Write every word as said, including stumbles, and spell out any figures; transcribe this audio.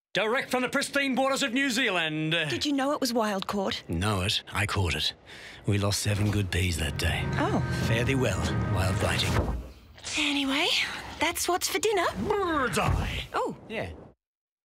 Direct from the pristine waters of New Zealand. Did you know it was wild caught? Know it. I caught it. We lost seven good peas that day. Oh. Fare thee well, wild fighting. Anyway, that's what's for dinner. Bird's eye. Oh. Yeah.